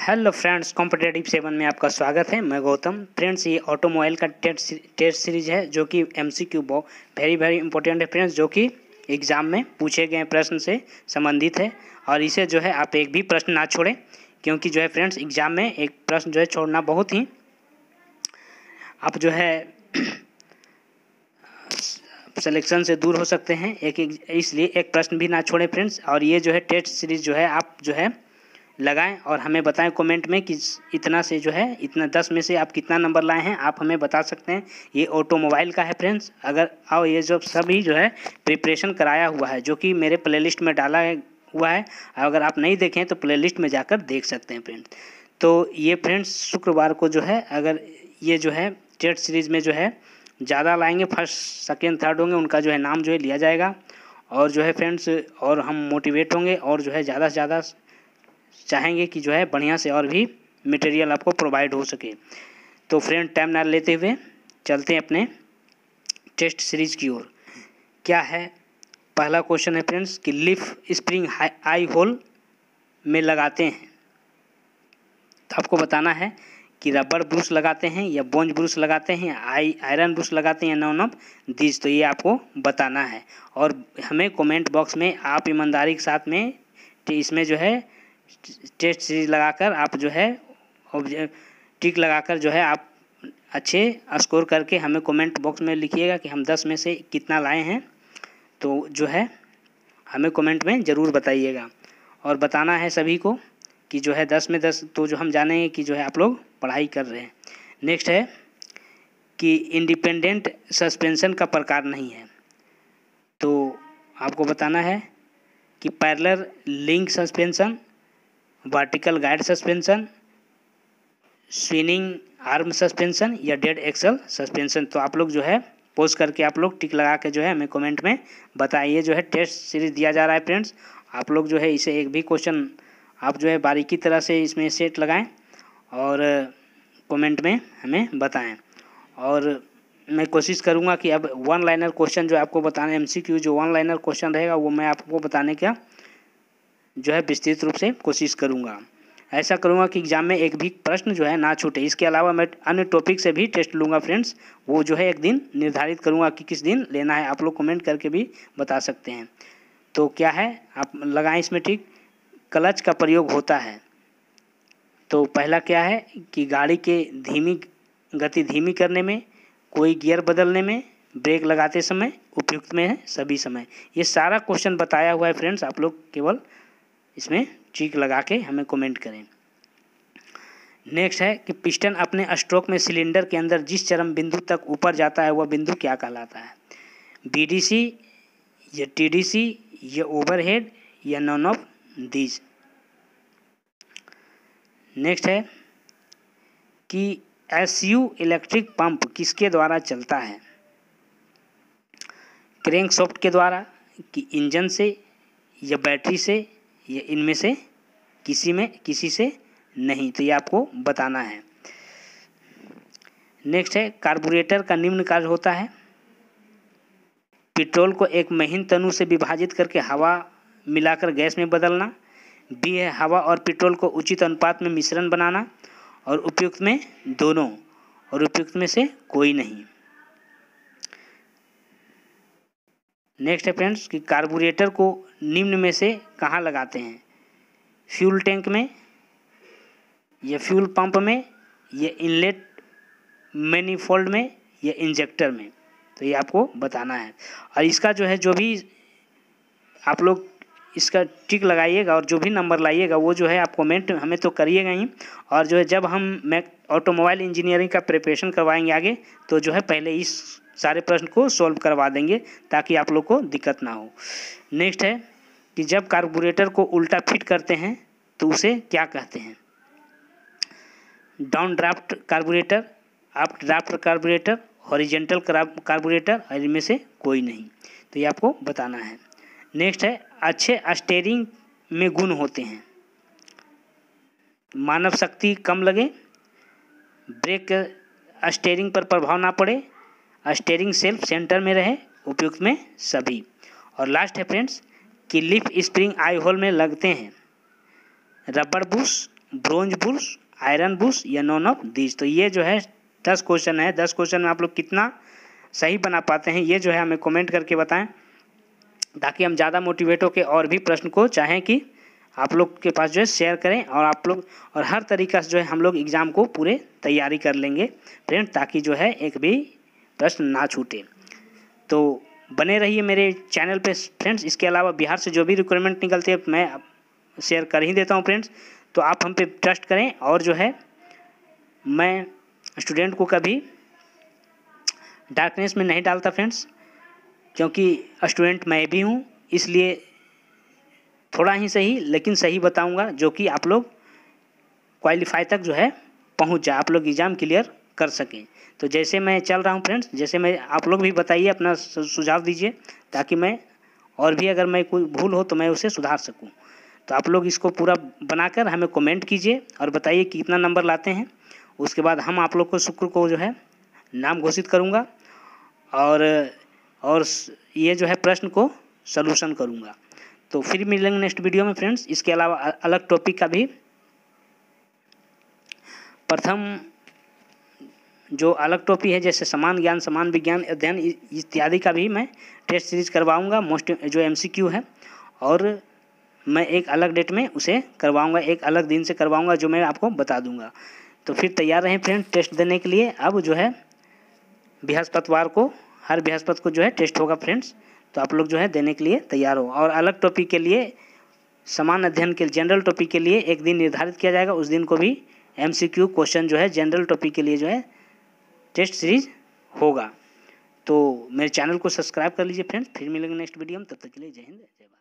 Hello friends, competitive 7 में आपका स्वागत है। मैं गौतम। फ्रेंड्स, ये ऑटोमोबाइल का टेस्ट सीरीज है जो कि एमसीक्यू वेरी इंपॉर्टेंट है फ्रेंड्स, जो कि एग्ज़ाम में पूछे गए प्रश्न से संबंधित है। और इसे जो है आप एक भी प्रश्न ना छोड़ें, क्योंकि जो है फ्रेंड्स एग्ज़ाम में एक प्रश्न जो है छोड़ना बहुत ही आप जो है सिलेक्शन से दूर हो सकते हैं। इसलिए एक प्रश्न भी ना छोड़ें फ्रेंड्स। और ये जो है टेस्ट सीरीज जो है आप जो है लगाएं और हमें बताएं कमेंट में कि इतना से जो है इतना 10 में से आप कितना नंबर लाए हैं, आप हमें बता सकते हैं। ये ऑटोमोबाइल का है फ्रेंड्स। और ये जो सभी जो है प्रिपरेशन कराया हुआ है, जो कि मेरे प्लेलिस्ट में डाला हुआ है। अगर आप नहीं देखें तो प्लेलिस्ट में जाकर देख सकते हैं फ्रेंड्स। तो ये फ्रेंड्स शुक्रवार को जो है, अगर ये जो है टेस्ट सीरीज में जो है ज़्यादा लाएंगे, फर्स्ट सेकेंड थर्ड होंगे, उनका जो है नाम जो है लिया जाएगा। और जो है फ्रेंड्स और हम मोटिवेट होंगे और जो है ज़्यादा से ज़्यादा चाहेंगे कि जो है बढ़िया से और भी मटेरियल आपको प्रोवाइड हो सके। तो फ्रेंड, टाइम ना लेते हुए चलते हैं अपने टेस्ट सीरीज की ओर। क्या है पहला क्वेश्चन है फ्रेंड्स कि लीफ स्प्रिंग आई होल में लगाते हैं, तो आपको बताना है कि रबर ब्रूस लगाते हैं या बोंज ब्रूस लगाते हैं या आयरन ब्रूस लगाते हैं या नॉन ऑफ दिस। तो ये आपको बताना है और हमें कमेंट बॉक्स में आप ईमानदारी के साथ में इसमें जो है टेस्ट सीरीज लगाकर आप जो है टिक लगाकर जो है आप अच्छे स्कोर करके हमें कमेंट बॉक्स में लिखिएगा कि हम 10 में से कितना लाए हैं। तो जो है हमें कमेंट में ज़रूर बताइएगा और बताना है सभी को कि जो है 10 में 10, तो जो हम जानेंगे कि जो है आप लोग पढ़ाई कर रहे हैं। नेक्स्ट है कि इंडिपेंडेंट सस्पेंशन का प्रकार नहीं है, तो आपको बताना है कि parallel link suspension, vertical guide suspension, swinging arm suspension या डेड एक्सल सस्पेंशन। तो आप लोग जो है पोस्ट करके आप लोग टिक लगा के जो है हमें कमेंट में बताइए। जो है टेस्ट सीरीज दिया जा रहा है फ्रेंड्स, आप लोग जो है इसे एक भी क्वेश्चन आप जो है बारीकी तरह से इसमें सेट लगाएं और कमेंट में हमें बताएं। और मैं कोशिश करूंगा कि अब वन लाइनर क्वेश्चन जो आपको बताना, एमसीक्यू जो वन लाइनर क्वेश्चन रहेगा वो मैं आपको बताने का जो है विस्तृत रूप से कोशिश करूंगा। ऐसा करूंगा कि एग्जाम में एक भी प्रश्न जो है ना छूटे। इसके अलावा मैं अन्य टॉपिक से भी टेस्ट लूँगा फ्रेंड्स, वो जो है एक दिन निर्धारित करूंगा कि किस दिन लेना है। आप लोग कमेंट करके भी बता सकते हैं। तो क्या है, आप लगाएं इसमें टिक। क्लच का प्रयोग होता है, तो पहला क्या है कि गाड़ी के गति धीमी करने में, कोई गियर बदलने में, ब्रेक लगाते समय, उपयुक्त में है सभी समय। ये सारा क्वेश्चन बताया हुआ है फ्रेंड्स, आप लोग केवल इसमें टिक लगा के हमें कमेंट करें। नेक्स्ट है कि पिस्टन अपने स्ट्रोक में सिलेंडर के अंदर जिस चरम बिंदु तक ऊपर जाता है वह बिंदु क्या कहलाता है? बीडीसी या टीडीसी या ओवरहेड या नॉन ऑफ दीज। नेक्स्ट है कि एसयू इलेक्ट्रिक पंप किसके द्वारा चलता है? क्रैंकशाफ्ट के द्वारा, कि इंजन से या बैटरी से या इनमें से किसी से नहीं। तो ये आपको बताना है। नेक्स्ट है कार्बोरेटर का निम्न कार्य होता है: पेट्रोल को एक महीन तनु से विभाजित करके हवा मिलाकर गैस में बदलना। बी है हवा और पेट्रोल को उचित अनुपात में मिश्रण बनाना। और उपयुक्त में दोनों, और उपयुक्त में से कोई नहीं। नेक्स्ट है फ्रेंड्स कि कार्बोरेटर को निम्न में से कहाँ लगाते हैं? फ्यूल टैंक में या फ्यूल पंप में या इनलेट मैनिफोल्ड में या इंजेक्टर में। तो ये आपको बताना है। और इसका जो है जो भी आप लोग इसका टिक लगाइएगा और जो भी नंबर लाइएगा वो जो है आप कमेंट हमें तो करिएगा ही। और जो है जब मैं ऑटोमोबाइल इंजीनियरिंग का प्रिपरेशन करवाएंगे आगे, तो जो है पहले इस सारे प्रश्न को सॉल्व करवा देंगे ताकि आप लोग को दिक्कत ना हो। नेक्स्ट है कि जब कार्बोरेटर को उल्टा फिट करते हैं तो उसे क्या कहते हैं? Down draft carburettor, up draft carburettor, horizontal carburettor, और इनमें से कोई नहीं। तो ये आपको बताना है। नेक्स्ट है अच्छे स्टीयरिंग में गुण होते हैं: मानव शक्ति कम लगे, ब्रेक स्टीयरिंग पर प्रभाव ना पड़े, स्टीयरिंग सेल्फ सेंटर में रहे, उपयुक्त में सभी। और लास्ट है फ्रेंड्स कि लीफ स्प्रिंग आई होल में लगते हैं rubber bush, bronze bush, iron bush या नॉन ऑफ दीज। तो ये जो है 10 क्वेश्चन है। 10 क्वेश्चन में आप लोग कितना सही बना पाते हैं ये जो है हमें कमेंट करके बताएं, ताकि हम ज़्यादा मोटिवेट होकर और भी प्रश्न को चाहें कि आप लोग के पास जो है शेयर करें, और आप लोग और हर तरीक़ा से जो है हम लोग एग्ज़ाम को पूरे तैयारी कर लेंगे फ्रेंड, ताकि जो है एक भी प्रश्न ना छूटे। तो बने रहिए मेरे चैनल पे फ्रेंड्स। इसके अलावा बिहार से जो भी रिक्वायरमेंट निकलती है मैं शेयर कर ही देता हूँ फ्रेंड्स। तो आप हम पे ट्रस्ट करें, और जो है मैं स्टूडेंट को कभी डार्कनेस में नहीं डालता फ्रेंड्स, क्योंकि स्टूडेंट मैं भी हूँ, इसलिए थोड़ा ही सही लेकिन सही बताऊंगा, जो कि आप लोग क्वालिफाई तक जो है पहुंच जाए, आप लोग एग्ज़ाम क्लियर कर सकें। तो जैसे मैं चल रहा हूं फ्रेंड्स, जैसे मैं, आप लोग भी बताइए, अपना सुझाव दीजिए, ताकि मैं और भी अगर मैं कोई भूल हो तो मैं उसे सुधार सकूं। तो आप लोग इसको पूरा बनाकर हमें कमेंट कीजिए और बताइए कि कितना नंबर लाते हैं। उसके बाद हम आप लोग को शुक्र को जो है नाम घोषित करूँगा, और ये जो है प्रश्न को सलूशन करूँगा। तो फिर मिलेंगे नेक्स्ट वीडियो में फ्रेंड्स। इसके अलावा अलग टॉपिक का भी, प्रथम जो अलग टॉपिक है जैसे समान ज्ञान, समान विज्ञान अध्ययन इत्यादि का भी मैं टेस्ट सीरीज करवाऊंगा, मोस्ट जो MCQ है, और मैं एक अलग डेट में उसे करवाऊंगा, एक अलग दिन से करवाऊंगा, जो मैं आपको बता दूंगा। तो फिर तैयार रहें फ्रेंड टेस्ट देने के लिए। अब जो है बृहस्पतिवार को, हर बृहस्पति को जो है टेस्ट होगा फ्रेंड्स, तो आप लोग जो है देने के लिए तैयार हो। और अलग टॉपिक के लिए, समान अध्ययन के जनरल टॉपिक के लिए एक दिन निर्धारित किया जाएगा, उस दिन को भी MCQ क्वेश्चन जो है जनरल टॉपिक के लिए जो है टेस्ट सीरीज होगा। तो मेरे चैनल को सब्सक्राइब कर लीजिए फ्रेंड्स। फिर मिलेंगे नेक्स्ट वीडियो में, तब तक के लिए जय हिंद जय भारत।